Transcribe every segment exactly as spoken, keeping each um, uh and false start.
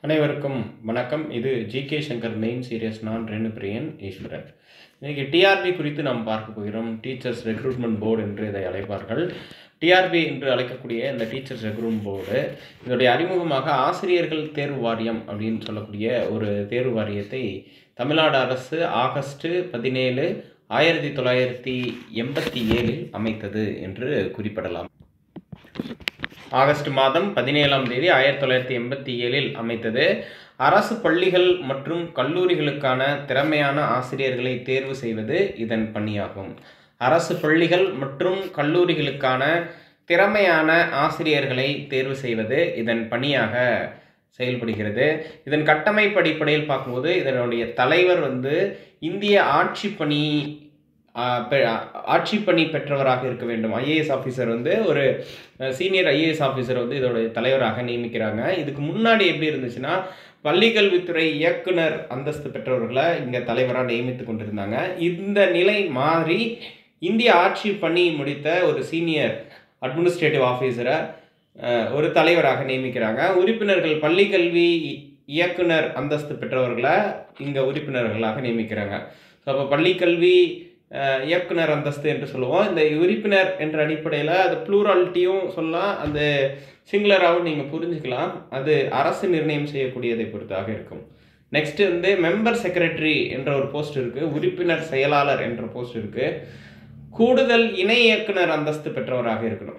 அனைவருக்கும் வணக்கம். இது ஜிகே சங்கர் மெயின் சீரியஸ். நான் ரெனுப்ரியன் ஈஸ்வரன். இன்னைக்கு டிஆர்பி குறித்து நாம் பார்க்க போகிறோம். டீச்சர்ஸ் ரெக்ரூட்மெண்ட் போர்டு என்று இதை அழைப்பார்கள். டிஆர்பி என்று அழைக்கக்கூடிய இந்த டீச்சர்ஸ் ரெக்ரூட்மெண்ட் போர்டு இதோடைய அறிமுகமாக ஆசிரியர்கள் தேர்வு வாரியம் அப்படின்னு சொல்லக்கூடிய ஒரு தேர்வு வாரியத்தை தமிழ்நாடு அரசு ஆகஸ்ட் பதினேழு ஆயிரத்தி தொள்ளாயிரத்தி எண்பத்தி ஏழில் அமைத்தது என்று குறிப்பிடலாம். ஆகஸ்ட் மாதம் பதினேழாம் தேதி ஆயிரத்தி தொள்ளாயிரத்தி எண்பத்தி ஏழில் அமைத்தது. அரசு பள்ளிகள் மற்றும் கல்லூரிகளுக்கான திறமையான ஆசிரியர்களை தேர்வு செய்வது இதன் பணியாகும். அரசு பள்ளிகள் மற்றும் கல்லூரிகளுக்கான திறமையான ஆசிரியர்களை தேர்வு செய்வது இதன் பணியாக செயல்படுகிறது. இதன் கட்டமைப்பு அடிப்படையில் பார்க்கும்போது இதனுடைய தலைவர் வந்து இந்திய ஆட்சி பணி ஆட்சி பணி பெற்றவராக இருக்க வேண்டும். ஐஏஎஸ் ஆஃபீஸர் வந்து ஒரு சீனியர் ஐஏஎஸ் ஆஃபீஸர் வந்து இதோடைய தலைவராக நியமிக்கிறாங்க. இதுக்கு முன்னாடி எப்படி இருந்துச்சுன்னா பள்ளிக்கல்வித்துறை இயக்குனர் அந்தஸ்து பெற்றவர்களை இங்கே தலைவராக நியமித்து கொண்டிருந்தாங்க. இந்த நிலை மாறி இந்திய ஆட்சி பணி முடித்த ஒரு சீனியர் அட்மினிஸ்ட்ரேட்டிவ் ஆஃபீஸரை ஒரு தலைவராக நியமிக்கிறாங்க. உறுப்பினர்கள் பள்ளிக்கல்வி இயக்குனர் அந்தஸ்து பெற்றவர்களை இங்கே உறுப்பினர்களாக நியமிக்கிறாங்க. ஸோ அப்போ பள்ளிக்கல்வி இயக்குனர் அந்தஸ்து என்று சொல்லுவோம். இந்த உறுப்பினர் என்ற அடிப்படையில் அது ப்ளூராலிட்டியும் சொல்லலாம், அந்த சிங்குலராகவும் நீங்கள் புரிஞ்சுக்கலாம். அது அரசு நிர்ணயம் செய்யக்கூடியதை பொறுத்தாக இருக்கும். நெக்ஸ்ட் வந்து மெம்பர் செக்ரட்டரி என்ற ஒரு போஸ்ட் இருக்குது. உறுப்பினர் செயலாளர் என்ற போஸ்ட் இருக்குது. கூடுதல் இணை இயக்குனர் அந்தஸ்து பெற்றவராக இருக்கணும்.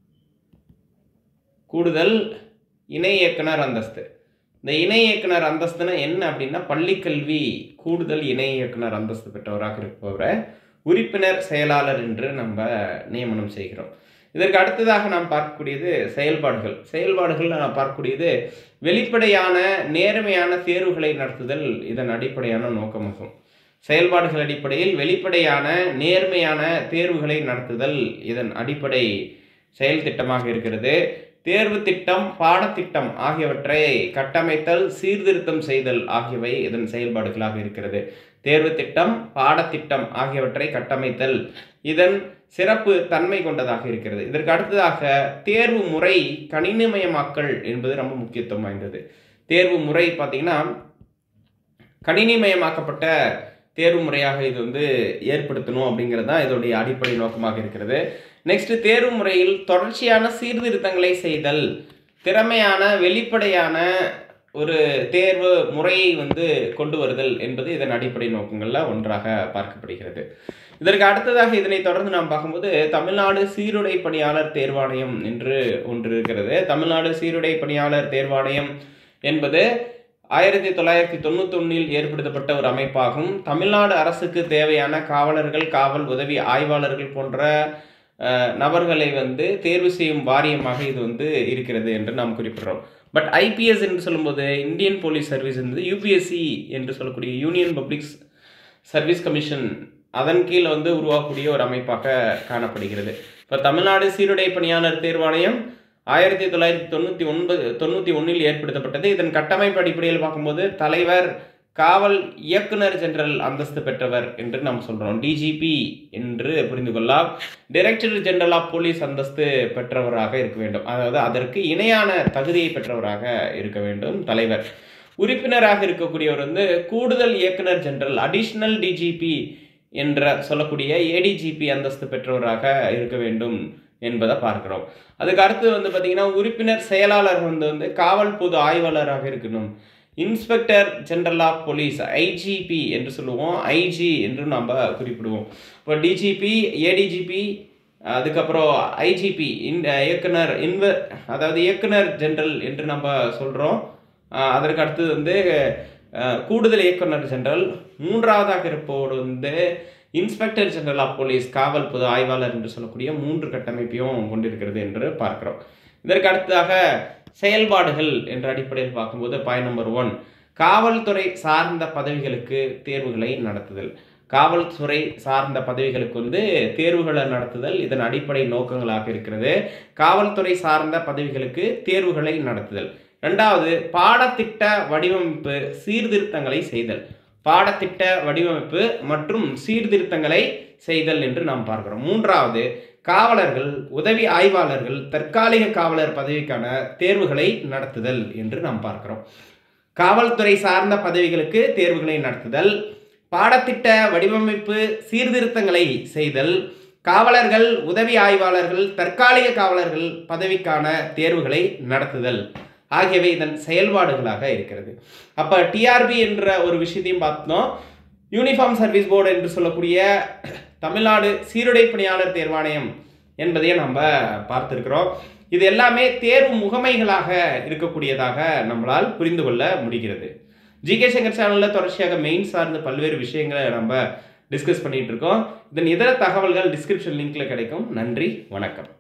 கூடுதல் இணை இயக்குனர் அந்தஸ்து. இந்த இணை இயக்குனர் அந்தஸ்துனா என்ன அப்படின்னா பள்ளிக்கல்வி கூடுதல் இணை இயக்குனர் அந்தஸ்து பெற்றவராக இருப்பவரை உறுப்பினர் செயலாளர் என்று நம்ம நியமனம் செய்கிறோம். இதற்கு அடுத்ததாக நாம் பார்க்கக்கூடியது செயல்பாடுகள். செயல்பாடுகள் நாம் பார்க்கக்கூடியது வெளிப்படையான நேர்மையான தேர்வுகளை நடத்துதல் இதன் அடிப்படையான நோக்கமாகும். செயல்பாடுகள் அடிப்படையில் வெளிப்படையான நேர்மையான தேர்வுகளை நடத்துதல் இதன் அடிப்படை செயல் திட்டமாக இருக்கிறது. தேர்வு திட்டம், பாடத்திட்டம் ஆகியவற்றை கட்டமைத்தல், சீர்திருத்தம் செய்தல் ஆகியவை இதன் செயல்பாடுகளாக இருக்கிறது. தேர்வு திட்டம், பாடத்திட்டம் ஆகியவற்றை கட்டமைத்தல் இதன் சிறப்பு தன்மை கொண்டதாக இருக்கிறது. இதற்கு அடுத்ததாக தேர்வு முறை கணினிமயமாக்கல் என்பது ரொம்ப முக்கியத்துவம் வாய்ந்தது. தேர்வு முறை பார்த்தீங்கன்னா கணினிமயமாக்கப்பட்ட தேர்வு முறையாக இது வந்து ஏற்படுத்தணும் அப்படிங்கிறது தான் இதோடைய அடிப்படை நோக்கமாக இருக்கிறது. நெக்ஸ்ட் தேர்வு முறையில் தொடர்ச்சியான சீர்திருத்தங்களை செய்தல், திறமையான வெளிப்படையான ஒரு தேர்வு முறையை வந்து கொண்டு வருதல் என்பது இதன் அடிப்படை நோக்கங்களில் ஒன்றாக பார்க்கப்படுகிறது. இதற்கு அடுத்ததாக இதனை தொடர்ந்து நாம் பார்க்கும்போது தமிழ்நாடு சீருடை பணியாளர் தேர்வாணையம் என்று ஒன்று இருக்கிறது. தமிழ்நாடு சீருடை பணியாளர் தேர்வாணையம் என்பது ஆயிரத்தி தொள்ளாயிரத்தி தொண்ணூத்தி ஒன்னில் ஏற்படுத்தப்பட்ட ஒரு அமைப்பாகும். தமிழ்நாடு அரசுக்கு தேவையான காவலர்கள், காவல் உதவி ஆய்வாளர்கள் போன்ற நபர்களை வந்து தேர்வு செய்யும் வாரியமாக இது வந்து இருக்கிறது என்று நாம் குறிப்பிடுறோம். பட் ஐபிஎஸ் என்று சொல்லும்போது இந்தியன் போலீஸ் சர்வீஸ் என்பது யூபிஎஸ்சி என்று சொல்லக்கூடிய யூனியன் பப்ளிக் சர்வீஸ் கமிஷன் அதன் கீழ் வந்து உருவாக்கக்கூடிய ஒரு அமைப்பாக காணப்படுகிறது. இப்போ தமிழ்நாடு சீருடை பணியாளர் தேர்வாணையம் ஆயிரத்தி தொள்ளாயிரத்தி தொண்ணூற்றி ஒன்பது தொண்ணூற்றி ஒன்றில் ஏற்படுத்தப்பட்டது. இதன் கட்டமைப்பு அடிப்படையில் பார்க்கும்போது தலைவர் காவல் இயக்குனர் ஜெனரல் அந்தஸ்து பெற்றவர் என்று நாம் சொல்கிறோம். டிஜிபி என்று புரிந்து கொள்ளலாம். டைரக்டர் ஜெனரல் ஆஃப் போலீஸ் அந்தஸ்து பெற்றவராக இருக்க வேண்டும். அதாவது அதற்கு இணையான தகுதியை பெற்றவராக இருக்க வேண்டும் தலைவர். உறுப்பினராக இருக்கக்கூடியவர் வந்து கூடுதல் இயக்குனர் ஜெனரல் அடிஷ்னல் டிஜிபி என்ற சொல்லக்கூடிய ஏடிஜிபி அந்தஸ்து பெற்றவராக இருக்க வேண்டும் என்பதை பார்க்கிறோம். அதுக்கு அடுத்து வந்து பார்த்தீங்கன்னா உறுப்பினர் செயலாளர் வந்து வந்து காவல் பொது ஆய்வாளராக இருக்கணும். Inspector general of police IGP என்று சொல்லுவோம், ஐஜி என்று நம்ம குறிப்பிடுவோம். இப்போ டிஜிபி, ஏடிஜிபி, அதுக்கப்புறம் ஐஜிபி இந்த இயக்குனர் இன்வ அதாவது இயக்குனர் ஜெனரல் என்று நம்ம சொல்கிறோம். அதற்கு அடுத்தது வந்து கூடுதல் இயக்குனர் ஜெனரல். மூன்றாவதாக இருப்பவர் வந்து இன்ஸ்பெக்டர் ஜெனரல் ஆஃப் போலீஸ் காவல் பொது ஆய்வாளர் என்று சொல்லக்கூடிய மூன்று கட்டமைப்பையும் கொண்டிருக்கிறது என்று பார்க்கிறோம். இதற்கு அடுத்ததாக செயல்பாடுகள் என்ற அடிப்படையில் பார்க்கும்போது பாயிண்ட் நம்பர் ஒன் காவல்துறை சார்ந்த பதவிகளுக்கு தேர்வுகளை நடத்துதல். காவல்துறை சார்ந்த பதவிகளுக்கு வந்து தேர்வுகளை நடத்துதல் இதன் அடிப்படை நோக்கங்களாக இருக்கிறது. காவல்துறை சார்ந்த பதவிகளுக்கு தேர்வுகளை நடத்துதல். ரெண்டாவது பாடத்திட்ட வடிவமைப்பு சீர்திருத்தங்களை செய்தல். பாடத்திட்ட வடிவமைப்பு மற்றும் சீர்திருத்தங்களை செய்தல் என்று நாம் பார்க்கிறோம். மூன்றாவது காவலர்கள், உதவி ஆய்வாளர்கள், தற்காலிக காவலர் பதவிக்கான தேர்வுகளை நடத்துதல் என்று நாம் பார்க்கிறோம். காவல்துறை சார்ந்த பதவிகளுக்கு தேர்வுகளை நடத்துதல், பாடத்திட்ட வடிவமைப்பு சீர்திருத்தங்களை செய்தல், காவலர்கள், உதவி ஆய்வாளர்கள், தற்காலிக காவலர்கள் பதவிக்கான தேர்வுகளை நடத்துதல் ஆகியவை இதன் செயல்பாடுகளாக இருக்கிறது. அப்போ டிஆர்பி என்ற ஒரு விஷயத்தையும் பார்த்தோம். யூனிஃபார்ம் சர்வீஸ் போர்டு என்று சொல்லக்கூடிய தமிழ்நாடு சீருடை பணியாளர் தேர்வாணையம் என்பதையும் நம்ம பார்த்துருக்கிறோம். இது எல்லாமே தேர்வு முகமைகளாக இருக்கக்கூடியதாக நம்மளால் புரிந்து கொள்ள முடிகிறது. ஜிகே சங்கர் சேனலில் தொடர்ச்சியாக மெயின் சார்ந்த பல்வேறு விஷயங்களை நம்ம டிஸ்கஸ் பண்ணிட்டு இருக்கோம். இதன் இதர தகவல்கள் டிஸ்கிரிப்ஷன் லிங்க்ல கிடைக்கும். நன்றி, வணக்கம்.